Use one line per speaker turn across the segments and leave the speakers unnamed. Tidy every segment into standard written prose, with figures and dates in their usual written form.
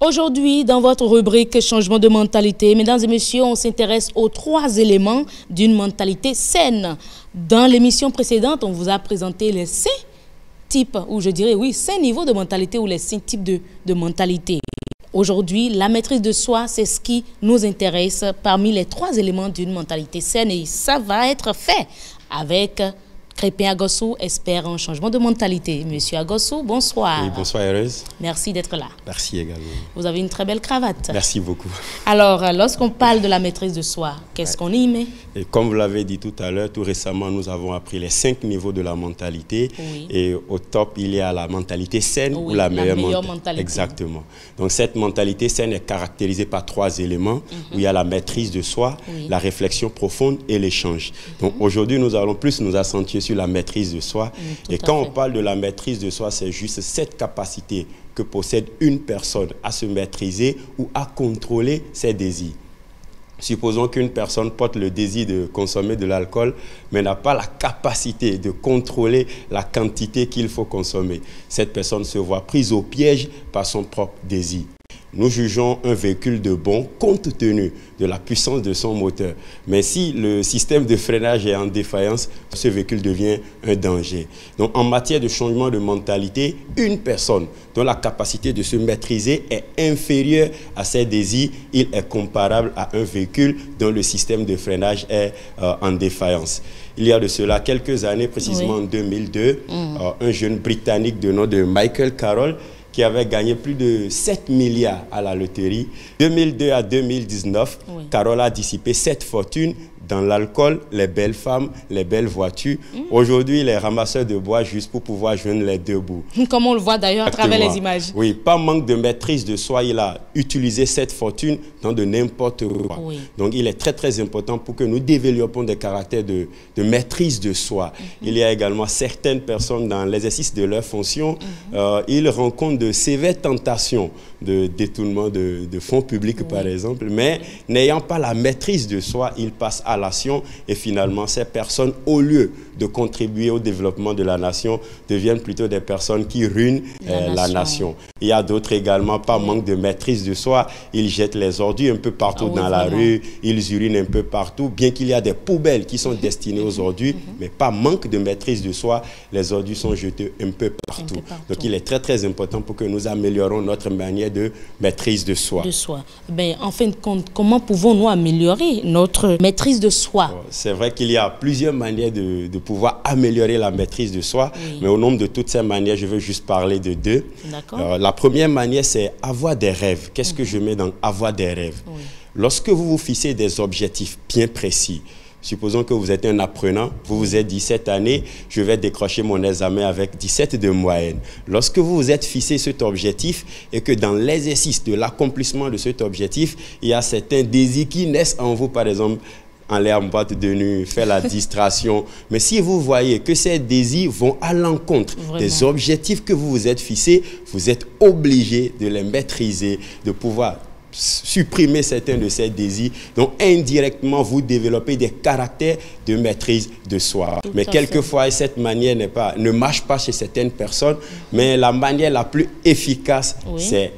Aujourd'hui, dans votre rubrique Changement de mentalité, mesdames et messieurs, on s'intéresse aux 3 éléments d'une mentalité saine. Dans l'émission précédente, on vous a présenté les 5 types, ou je dirais, oui, 5 niveaux de mentalité ou les 5 types de mentalité. Aujourd'hui, la maîtrise de soi, c'est ce qui nous intéresse parmi les 3 éléments d'une mentalité saine et ça va être fait avec Crépin Agossou, expert en changement de mentalité. Monsieur Agossou, bonsoir.
Oui, bonsoir Heureuse.
Merci d'être là.
Merci également.
Vous avez une très belle cravate.
Merci beaucoup.
Alors, lorsqu'on parle de la maîtrise de soi, qu'est-ce qu'on y met?
Et comme vous l'avez dit tout à l'heure, tout récemment, nous avons appris les 5 niveaux de la mentalité. Oui. Et au top, il y a la mentalité saine ou la meilleure mentalité. Exactement. Donc, cette mentalité saine est caractérisée par 3 éléments où il y a la maîtrise de soi, la réflexion profonde et l'échange. Donc, aujourd'hui, nous allons plus nous accentuer sur la maîtrise de soi. Et quand on parle de la maîtrise de soi, c'est juste cette capacité que possède une personne à se maîtriser ou à contrôler ses désirs. Supposons qu'une personne porte le désir de consommer de l'alcool, mais n'a pas la capacité de contrôler la quantité qu'il faut consommer. Cette personne se voit prise au piège par son propre désir. Nous jugeons un véhicule de bon compte tenu de la puissance de son moteur. Mais si le système de freinage est en défaillance, ce véhicule devient un danger. Donc en matière de changement de mentalité, une personne dont la capacité de se maîtriser est inférieure à ses désirs, il est comparable à un véhicule dont le système de freinage est en défaillance. Il y a de cela quelques années, précisément en 2002, un jeune Britannique de nom de Michael Carroll, qui avait gagné plus de 7 milliards à la loterie. 2002 à 2019, Carroll a dissipé cette fortune dans l'alcool, les belles femmes, les belles voitures. Aujourd'hui, les ramasseurs de bois juste pour pouvoir joindre les 2 bouts.
Comme on le voit d'ailleurs à travers les images.
Oui, pas manque de maîtrise de soi, il a utilisé cette fortune dans de n'importe quoi. Donc, il est très, très important pour que nous développions des caractères de maîtrise de soi. Il y a également certaines personnes dans l'exercice de leurs fonctions, ils rencontrent de sévères tentations de détournement de fonds publics, par exemple, mais n'ayant pas la maîtrise de soi, ils passent à l'action et finalement, ces personnes, au lieu de contribuer au développement de la nation, deviennent plutôt des personnes qui ruinent la nation. Il y a d'autres également, par manque de maîtrise de soi, ils jettent les ordures un peu partout dans la rue, ils urinent un peu partout, bien qu'il y a des poubelles qui sont destinées aux ordures, mais par manque de maîtrise de soi, les ordures sont jetées un peu partout. Donc, il est très, très important pour que nous améliorons notre manière de maîtrise de soi.
Ben, en fin de compte, comment pouvons-nous améliorer notre maîtrise de soi?
C'est vrai qu'il y a plusieurs manières de pouvoir améliorer la maîtrise de soi, mais au nombre de toutes ces manières, je veux juste parler de 2. La première manière, c'est avoir des rêves. Qu'est-ce que je mets dans avoir des rêves? Lorsque vous vous fixez des objectifs bien précis, supposons que vous êtes un apprenant, vous vous êtes dit cette année, je vais décrocher mon examen avec 17 de moyenne. Lorsque vous vous êtes fixé cet objectif et que dans l'exercice de l'accomplissement de cet objectif, il y a certains désirs qui naissent en vous, par exemple, aller en boîte de nuit, faire la distraction. Mais si vous voyez que ces désirs vont à l'encontre des objectifs que vous vous êtes fixés, vous êtes obligé de les maîtriser, de pouvoir supprimer certains de ces désirs. Donc, indirectement, vous développez des caractères de maîtrise de soi. Mais quelquefois, cette manière ne marche pas chez certaines personnes, mais la manière la plus efficace, c'est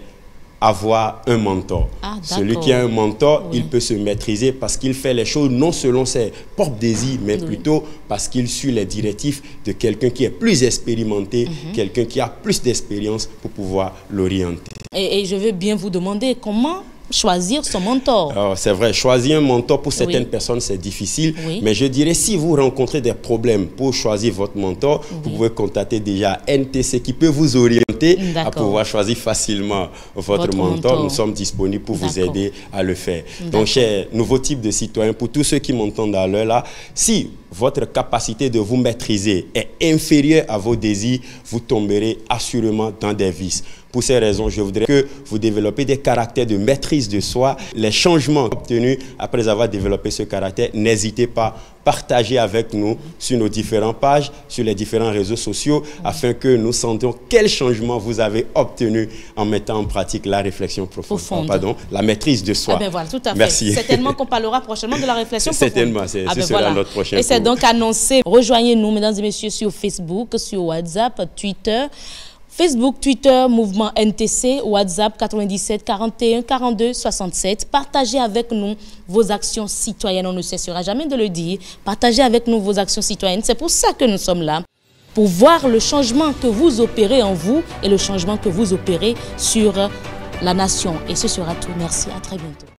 avoir un mentor. Celui qui a un mentor, il peut se maîtriser parce qu'il fait les choses non selon ses propres désirs, mais plutôt parce qu'il suit les directives de quelqu'un qui est plus expérimenté, quelqu'un qui a plus d'expérience pour pouvoir l'orienter.
Et je veux bien vous demander comment choisir son mentor.
C'est vrai, choisir un mentor pour certaines personnes, c'est difficile. Mais je dirais, si vous rencontrez des problèmes pour choisir votre mentor, vous pouvez contacter déjà NTC qui peut vous orienter à pouvoir choisir facilement votre mentor. Nous sommes disponibles pour vous aider à le faire. Donc, chers nouveaux types de citoyens, pour tous ceux qui m'entendent à l'heure là, si votre capacité de vous maîtriser est inférieure à vos désirs, vous tomberez assurément dans des vices. Pour ces raisons, je voudrais que vous développiez des caractères de maîtrise de soi. Les changements obtenus après avoir développé ce caractère, n'hésitez pas, partagez avec nous sur nos différentes pages, sur les différents réseaux sociaux, afin que nous sentions quels changements vous avez obtenus en mettant en pratique la réflexion profonde. La maîtrise de soi.
Voilà, tout à fait.
Merci.
Certainement qu'on parlera prochainement de la réflexion profonde.
Certainement, ce sera notre prochain
Et c'est donc annoncé. Rejoignez-nous, mesdames et messieurs, sur Facebook, sur WhatsApp, Twitter. Facebook, Twitter, Mouvement NTC, WhatsApp 97 41 42 67. Partagez avec nous vos actions citoyennes, on ne cessera jamais de le dire. Partagez avec nous vos actions citoyennes, c'est pour ça que nous sommes là. Pour voir le changement que vous opérez en vous et le changement que vous opérez sur la nation. Et ce sera tout. Merci, à très bientôt.